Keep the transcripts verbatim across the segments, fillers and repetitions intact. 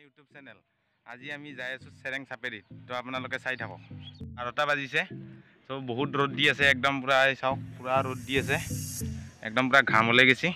YouTube channel. আজি আমি যাই আছোঁ চেৰেং চাপেৰিত, তো আপোনালোকে চাই থাকক। বাৰটা বাজিছে, তো বহুত ৰ'দ দি আছে, একদম পূৰা চাওক, পূৰা ৰ'দ দি আছে, একদম পূৰা ঘাম ওলাই গৈছে।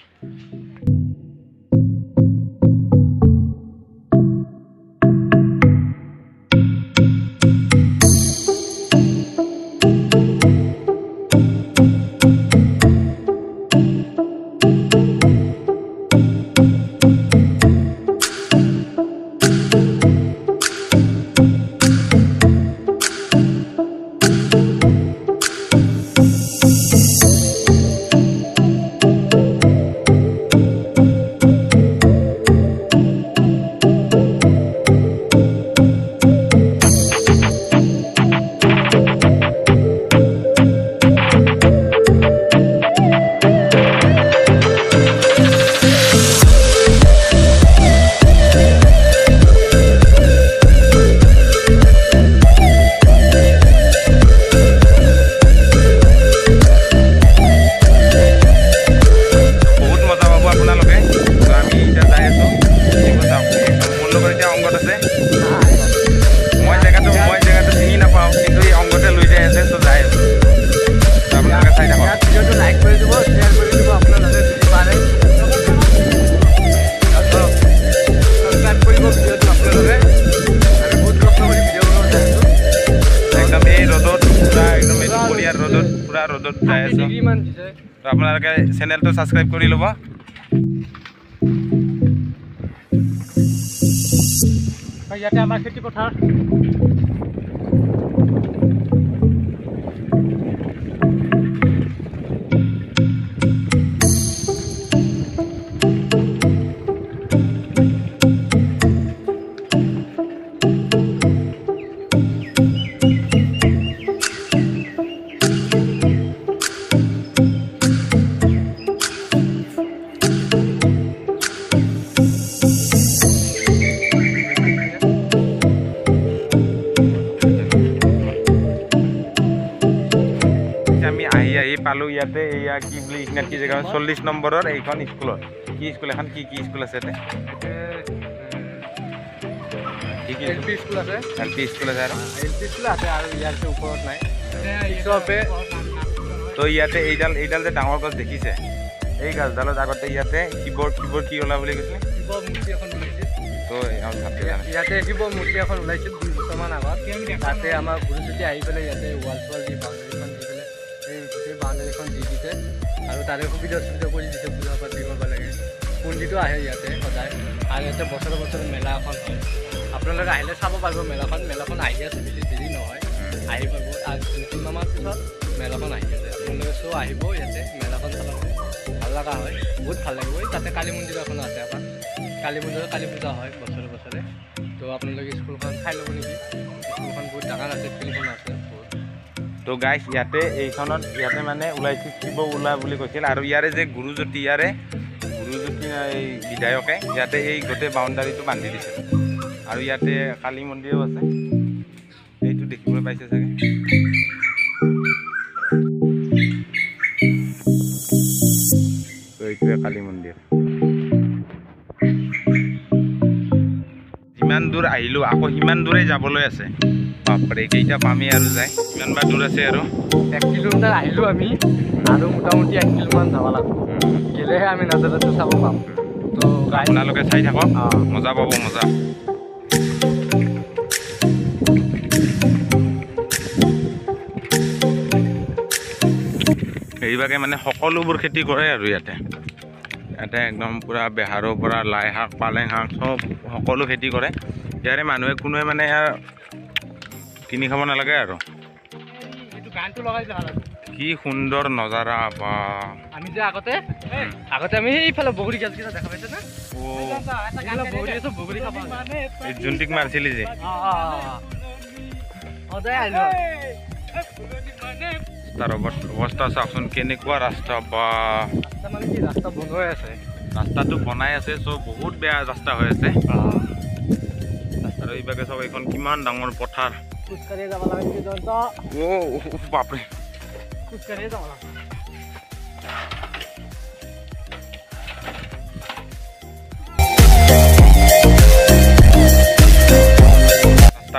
পুরা রোদত যাই আছো, তো আপোনালোকে চেনেলটো সাবস্ক্রাইব কৰি ল'ব। ইয়াতে আমাৰ খেতি পথাৰ পালো ইয়াতে এয়া কি বুলি ইগনাত কি জেগা চল্লিশ নম্বৰৰ এইখন স্কুলত কি স্কুল এখন কি কি স্কুল আছে ইয়াতে এল পি স্কুল আছে এল পি স্কুল আছে আৰু এল পি স্কুল আছে আৰু ইয়াতে ওপৰত নাই চবে। তো ইয়াতে এইডাল এইডাল যে ডাঙৰ গছ দেখিছে, এই গছডালত আগতে ইয়াতে কিবৰ্ড কিবৰ্ড কি ওলা বুলি কৈছিলে, শিৱ মূৰ্তি এখন ওলাইছিল। তো ইয়াতে শিৱ মূৰ্তি এখন ওলাইছিল দুই বছৰমান আগত। তাতে আমাৰ গুৰুজ্যোতি আহি পেলাই ইয়াতে ৱাল চোৱাল দি বাউণ্ডেৰীখন দি পেলাই এই গোটেই বাউণ্ডেৰীখন দি দিছে আৰু তাৰে সুবিধা সুবিধা কৰি দিছে, পূজা পাতি কৰিব লাগে। পণ্ডিতো আহে ইয়াতে সদায়, আৰু ইয়াতে বছৰে বছৰে মেলা এখন হয়। আপোনালোকে আহিলে চাব পাৰিব মেলাখন। মেলাখন আহি আছে বেছি দেৰি নহয়, আহি পাব। আৰু দুই তিনিমাহৰ পিছত মেলাখন আহি আছে, আপোনালোকে চব আহিব ইয়াতে মেলাখন চাব, ভাল লগা হয়, বহুত ভাল লাগিব। তাতে কালী মন্দিৰ এখন আছে আমাৰ, কালী মন্দিৰত কালী পূজা হয় বছৰে বছৰে। তো আপোনালোকে স্কুলখন চাই ল'ব নেকি, স্কুলখন বহুত ডাঙৰ আছে, ফিল্ডখন আছে বহুত। তো গাইছ ইয়াতে এইখনত ইয়াতে মানে ওলাইছিল শিৱ ওলা বুলি কৈছিল, আৰু ইয়াৰে যে গুৰুজ্যোতি ইয়াৰে গুৰুজ্যোতি এই বিধায়কে ইয়াতে এই গোটেই বাউণ্ডাৰীটো বান্ধি দিছে। আৰু ইয়াতে কালী মন্দিৰো আছে, এইটো দেখিবলৈ পাইছে চাগে। তো এইটোৱে কালী মন্দিৰ। যিমান দূৰ আহিলো আকৌ সিমান দূৰে যাবলৈ আছে। বাপৰে কেইটা পামেই আৰু যায়, কিমান বা দূৰ আছে আৰু এক কিলোমিটাৰ আহিলোঁ আমি, আৰু মোটামুটি এক কিলোমান যাব লাগিব, গেলেহে আমি নজৰটো চাব পাম। তো আপোনালোকে চাই থাকক, মজা পাব মজা। এইভাগে মানে সকলোবোৰ খেতি কৰে আৰু ইয়াতে ইয়াতে একদম পূৰা বেহাৰৰ পৰা লাই শাক পালেং শাক চব সকলো খেতি কৰে। ইয়াৰে মানুহে কোনোৱে মানে ইয়াৰ কিনি খাব নালাগে আৰু। কি সুন্দৰ নজাৰা বা। আমি যে আগতে আগতে আমি এইফালে বগৰী গছকেইটা দেখা পাইছে না, বগৰী খাব যোনটিক মাৰিছিলি যে তাৰ অৱস্থা চাওকচোন, কেনেকুৱা ৰাস্তা বা। মানে কি ৰাস্তা বনাই আছে, ৰাস্তাটো বনাই আছে, চব বহুত বেয়া ৰাস্তা হৈ আছে। আৰু এইভাগে চব এইখন কিমান ডাঙৰ পথাৰ, খোজকাঢ়িয়ে যাব লাগে। অ বাপৰে, খোজকাঢ়িয়ে যাব লাগে।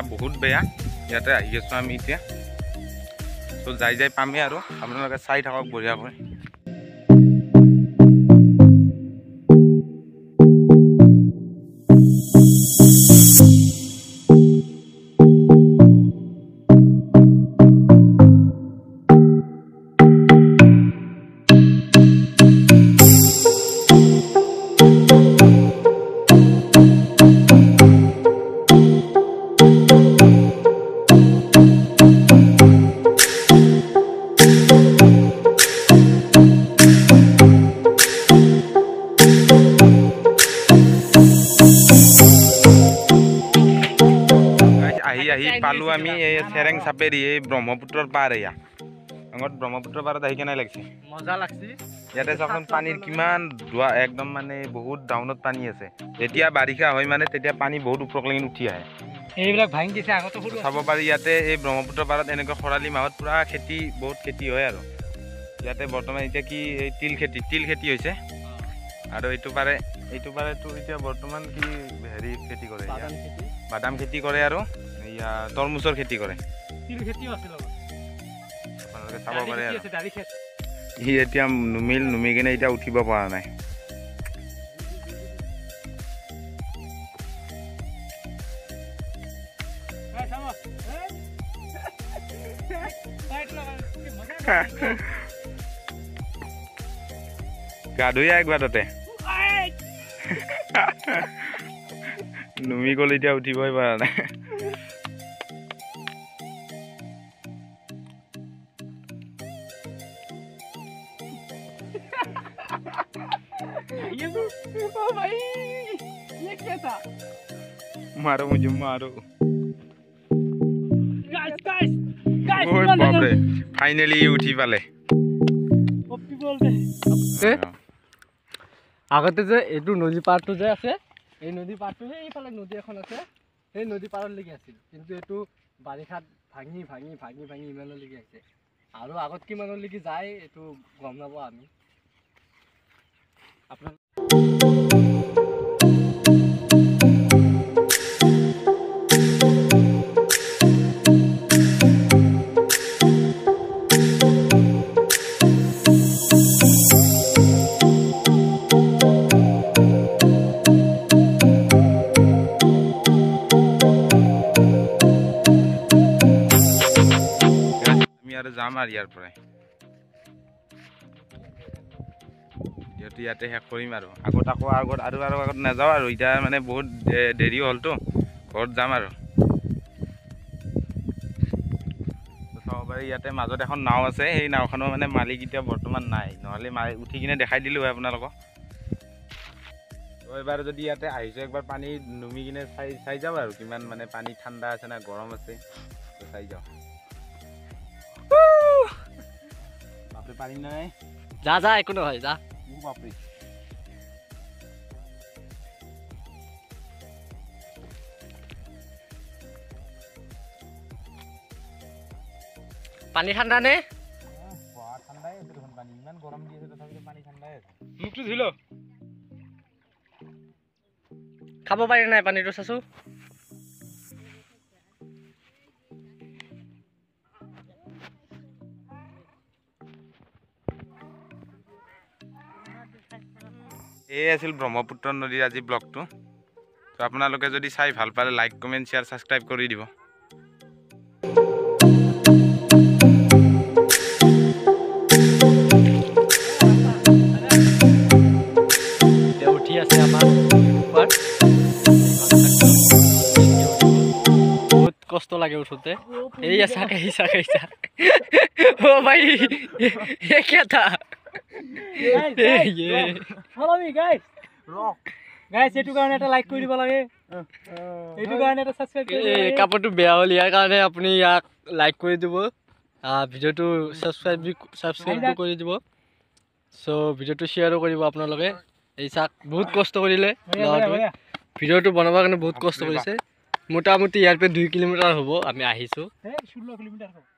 বহুত বেয়া ইয়াতে আহি আছোঁ আমি এতিয়া তো যাই যাই পামেই আৰু আপোনালোকে চাই থাকক বঢ়িয়াকৈ আহি আহি পালোঁ আমি এই চেৰেং চাপেৰি এই ব্ৰহ্মপুত্ৰৰ পাৰ এয়া আগত ব্ৰহ্মপুত্ৰৰ পাৰত আহি কেনে লাগিছে মজা লাগছে ইয়াতে চাওকচোন পানীৰ কিমান ধোৱা একদম মানে বহুত ডাউনত পানী আছে যেতিয়া বাৰিষা হয় মানে তেতিয়া পানী বহুত ওপৰলৈকে উঠি আহে এইবিলাক ভাঙি দিছে আগতে চাব পাৰি ইয়াতে এই ব্ৰহ্মপুত্ৰৰ পাৰত এনেকুৱা খৰালি মাহত পুৰা খেতি বহুত খেতি হয় আৰু ইয়াতে বৰ্তমান এতিয়া কি এই তিল খেতি তিল খেতি হৈছে আৰু এইটো পাৰে এইটো পাৰেতো এতিয়া বৰ্তমান কি হেৰি খেতি কৰে বাদাম খেতি কৰে আৰু ইয়া তৰমুজৰ খেতি কৰে তিল খেতিও আছে লগত আপোনালোকে চাব পাৰে আৰু সি এতিয়া নুমিল নুমি কিনে এতিয়া উঠিব পৰা নাই গা ধুই একবাৰ তাতে নুমি গ'ল এতিয়া উঠিবই পৰা নাই मारो मुझे मारो गाइस गाइस गाइस ओए बाप रे फाइनली उठी पाले पप्पी बोल दे আগতে যে এইটো নদী পাৰটো যে আছে এই নদী পাৰটো এইফালে নদী এখন আছে সেই নদী পাৰৰ লাগি আছিল কিন্তু এইটো বাৰিষাত ভাঙি ভাঙি ভাঙি ভাঙি ইমানৰ লাগি আছে আৰু আগত কিমানৰ লাগি যায় এইটো গম নাপাওঁ আমি আপোনাৰ যাম আৰু ইয়াৰ পৰাই যিহেতু ইয়াতে শেষ কৰিম আৰু আগত আকৌ আগত আৰু আৰু আগত নাযাওঁ আৰু এতিয়া মানে বহুত দেৰি হ'লতো ঘৰত যাম আৰু চাব পাৰি ইয়াতে মাজত এখন নাও আছে সেই নাওখনৰ মানে মালিক এতিয়া বৰ্তমান নাই নহ'লে মালিক উঠি কিনে দেখাই দিলোঁ হয় আপোনালোকক তো এবাৰ যদি ইয়াতে আহিছোঁ একবাৰ পানী নুমি কিনে চাই চাই যাওঁ আৰু কিমান মানে পানী ঠাণ্ডা আছে না গৰম আছে তো চাই যাওঁ বাপরে পারি নাই যা যা একো নহয় যা ও বাপরে পানী ঠাণ্ডা নে বাহ ঠাণ্ডাই আছে দেখোন পানী ইমান গৰম দি আছে তথাপিও পানী ঠাণ্ডাই আছে মুখটো ধুইলো খাব পাৰি নাই পানীটো চাচো এই আছিল ব্ৰহ্মপুত্ৰ নদীৰ আজি ব্লগটো তো আপোনালোকে যদি চাই ভাল পালে লাইক কমেণ্ট শ্বেয়াৰ ছাবস্ক্ৰাইব কৰি দিব এতিয়া উঠি আছে আমাৰ বহুত কষ্ট লাগে উঠোতে এই চাক এই চাক এই চাক ও ভাই ये क्या था ये follow me guys rock guys এটু কাৰণে এটা লাইক কৰি দিব লাগে এটু কাৰণে এটা সাবস্ক্ৰাইব কৰি এই কাপটো বেয়া হল ইয়াৰ কাৰণে আপুনি ইয়াক লাইক কৰি দিব ভিডিওটো সাবস্ক্ৰাইব সাবস্ক্ৰাইব কৰি দিব সো ভিডিওটো শেয়াৰো কৰিব আপোনালোকে এই চাক বহুত কষ্ট কৰিলে ভিডিওটো বনাবৰ কাৰণে বহুত কষ্ট কৰিছে মোটামুটি ইয়াৰ পৰা দুই কিলোমিটাৰ হ'ব আমি আহিছো ষোল্ল কিলোমিটাৰ